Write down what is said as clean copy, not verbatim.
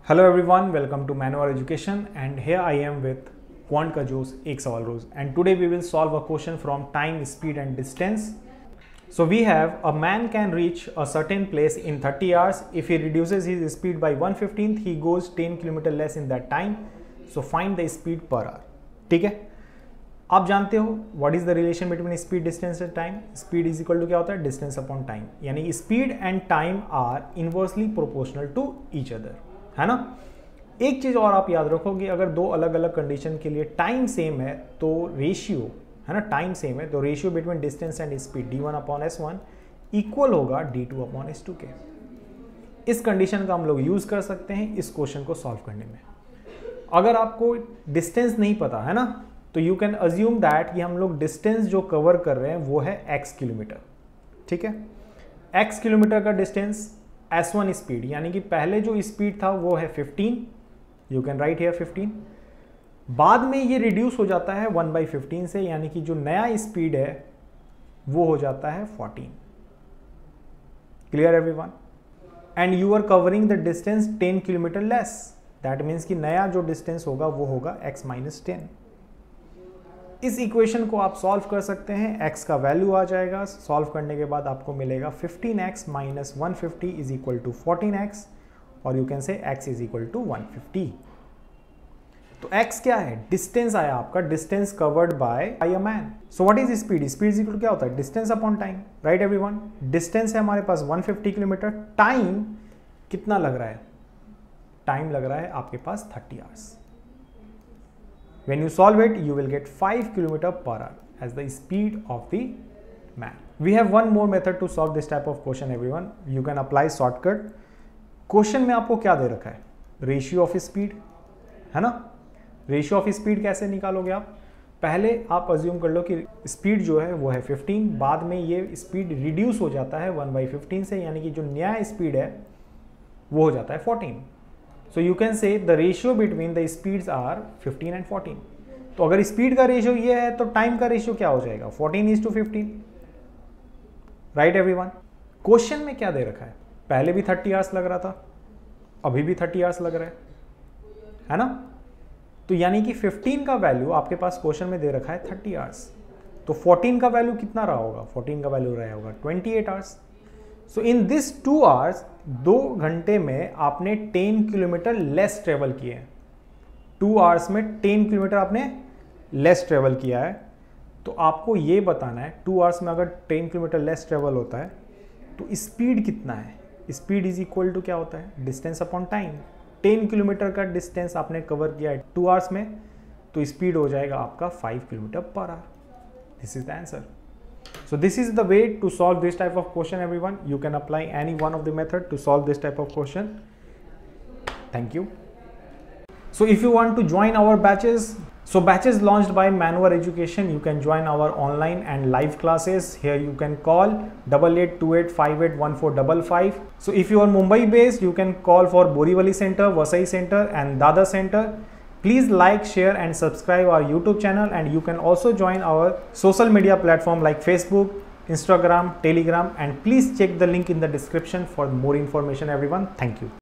Hello everyone, welcome to Manowar Education and here I am with Quant का जोश एक सवाल रोज and today we will solve a question from time, speed and distance. So we have a man can reach a certain place in 30 hours. If he reduces his speed by 1/15th, he goes 10 km less in that time. So find the speed per hour. ठीक है, आप जानते हो what is the relation between speed, distance and time? Speed is equal to क्या होता है? Distance upon time. यानी speed and time are inversely proportional to each other. है ना। एक चीज और आप याद रखो कि अगर दो अलग अलग कंडीशन के लिए टाइम सेम है तो रेशियो है ना, टाइम सेम है तो ratio between distance and speed d1/s1 equal होगा d2/s2 के। इस कंडीशन का हम लोग यूज कर सकते हैं इस क्वेश्चन को सॉल्व करने में। अगर आपको डिस्टेंस नहीं पता है ना तो यू कैन अज्यूम दैट कि हम लोग डिस्टेंस जो कवर कर रहे हैं वो है x किलोमीटर। ठीक है, x किलोमीटर का डिस्टेंस S1 स्पीड यानी कि पहले जो स्पीड था वो है 15, यू कैन राइट हियर 15। बाद में ये रिड्यूस हो जाता है 1/15 से यानी कि जो नया स्पीड है वो हो जाता है 14। Clear everyone? And you are covering the distance 10 kilometre less, that means कि नया जो डिस्टेंस होगा वो होगा x-10। इस इक्वेशन को आप सॉल्व कर सकते हैं, x का वैल्यू आ जाएगा, सॉल्व करने के बाद आपको मिलेगा 15x - 150 is equal to 14x और you can say x is equal to 150। तो x क्या है? डिस्टेंस आया आपका, distance covered by a man. So what is speed? Speed is equal क्या होता है? Distance upon time, right everyone. Distance है हमारे पास 150 किलोमीटर, टाइम कितना लग रहा है? टाइम लग रहा है आपके पास 30 hours. When you solve it, you will get 5 km per hour as the speed of the man. We have one more method to solve this type of question, everyone. You can apply shortcut. Question में आपको क्या दे रखा है? Ratio of speed, है ना? Ratio of speed कैसे निकालोगे आप? पहले आप assume कर लो कि speed जो है वो है 15, बाद में ये speed reduce हो जाता है 1/15 से यानी कि जो नया speed है वो हो जाता है 14. So you can say the ratio between the speeds are 15 and 14. तो अगर स्पीड का रेशियो ये है तो टाइम का रेशियो क्या हो जाएगा? 14:15, राइट एवरीवन। क्वेश्चन में क्या दे रखा है? पहले भी 30 आवर्स लग रहा था, अभी भी 30 आवर्स लग रहा है ना। तो यानी कि 15 का वैल्यू आपके पास क्वेश्चन में दे रखा है 30 आवर्स, तो 14 का वैल्यू कितना रहा होगा? 14 का वैल्यू रहा होगा 28 hours. So in this 2 hours, 2 घंटे में आपने 10 किलोमीटर लेस ट्रेवल किए हैं। 2 आवर्स में 10 किलोमीटर आपने लेस ट्रेवल किया है। तो आपको ये बताना है 2 आवर्स में अगर 10 किलोमीटर लेस ट्रेवल होता है तो स्पीड कितना है? स्पीड इज इक्वल टू क्या होता है? Distance upon time. 10 किलोमीटर का डिस्टेंस आपने कवर किया है 2 आवर्स में तो स्पीड हो जाएगा आपका 5 kilometre per hour. This is the answer. So this is the way to solve this type of question, everyone. You can apply any one of the method to solve this type of question. Thank you. So if you want to join our batches, so batches launched by Manowar Education, you can join our online and live classes. Here you can call 8828581455. So if you are Mumbai based, you can call for Borivali Center, Vasai Center and Dada Center. Please like, share and subscribe our YouTube channel, and you can also join our social media platform like Facebook, Instagram, Telegram, and please check the link in the description for more information, everyone. Thank you.